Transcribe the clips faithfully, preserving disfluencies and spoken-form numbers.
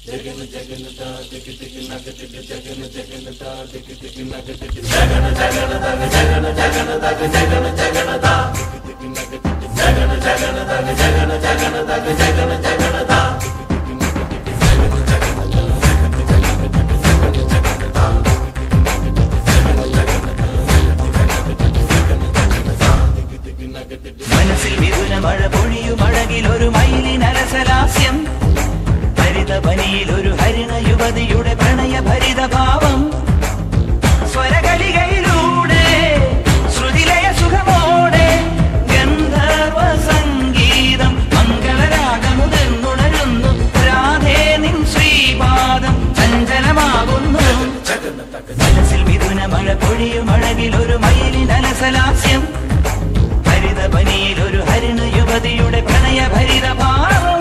മനസ്സിൽ വിരുന മഴ പൊഴിയും അഴകിൽ ഒരു മയിലിനരസലാസ്യം, ഹരിതപനിയിൽ ഒരു ഹരിണ യുവതിയുടെ പ്രണയ ഭരിത ഭാവം, സ്വരകളികയിലൂടെ ശ്രുതിലയ സുഖമോടെ ഗന്ധർവ സംഗീതം മംഗളരാഗമുതിർന്നുണരുന്നു. രാധേ നിൻ ശ്രീപാദം ചഞ്ചലമാകുന്നു. മനസ്സിൽ വിരുന മഴ പൊഴിയും അഴകിൽ ഒരു മയിലിനരസലാസ്യം, ഹരിതപനിയിൽ ഒരു ഹരിണ യുവതിയുടെ പ്രണയ ഭരിത ഭാവം.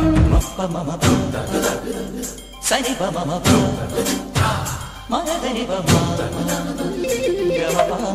സനി പമ മഗരി പമ ഗമ പമ